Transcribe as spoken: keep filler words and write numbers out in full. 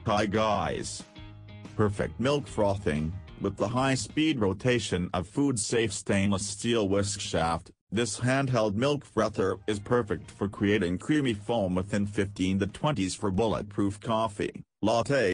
Hi guys! Perfect milk frothing. With the high-speed rotation of food-safe stainless steel whisk shaft, this handheld milk frother is perfect for creating creamy foam within fifteen to twenty seconds for bulletproof coffee, latte,